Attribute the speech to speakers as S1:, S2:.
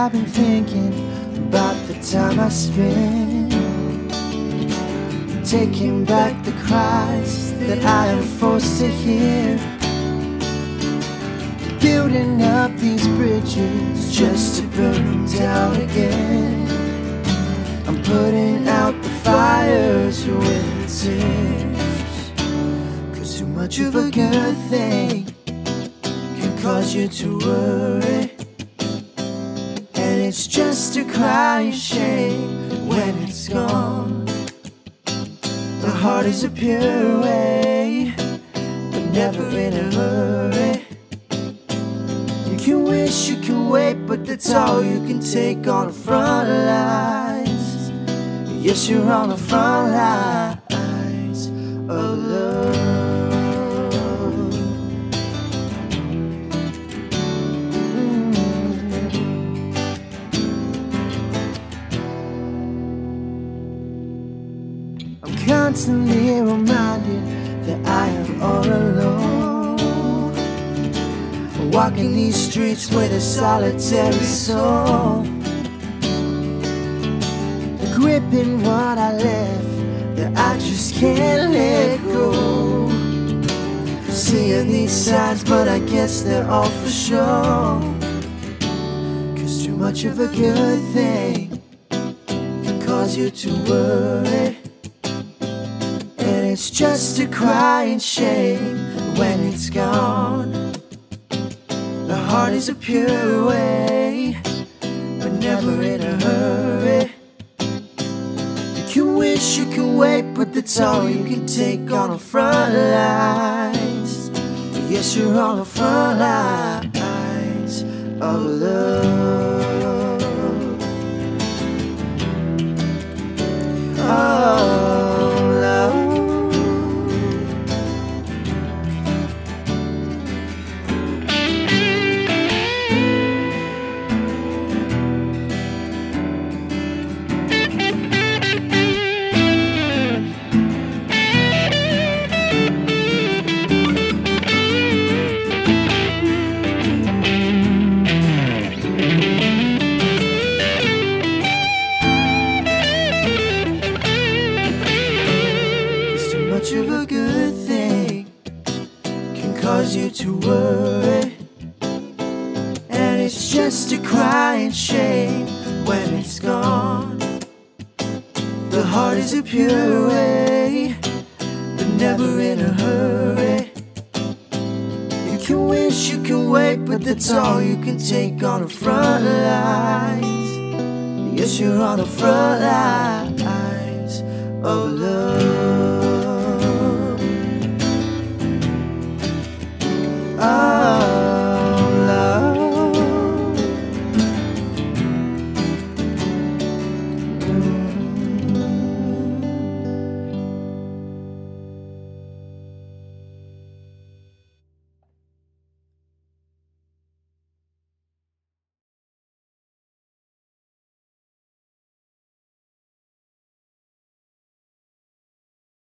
S1: I've been thinking about the time I spent taking back the cries that I am forced to hear, building up these bridges just to burn them down again. I'm putting out the fires with tears, 'cause too much of a good thing can cause you to worry, and it's just a crying shame when it's gone. The heart is a pure way, but never in a hurry. You can wish, you can wait, but that's all you can take on the front lines. Yes, you're on the front lines of love. I'm constantly reminded that I am all alone, walking these streets with a solitary soul, gripping what I left that I just can't let go. Seeing these signs, but I guess they're all for show, 'cause too much of a good thing can cause you to worry, and it's just a crying shame when it's gone. The heart is a pure way, but never in a hurry. You can wish, you can wait, but that's all you can take on the front lines. Yes, you're on the front lines of love. Oh, love. Much of a good thing can cause you to worry, and it's just a crying shame when it's gone. The heart is a pure way, but never in a hurry. You can wish, you can wait, but that's all you can take on the front lines. Yes, you're on the front lines.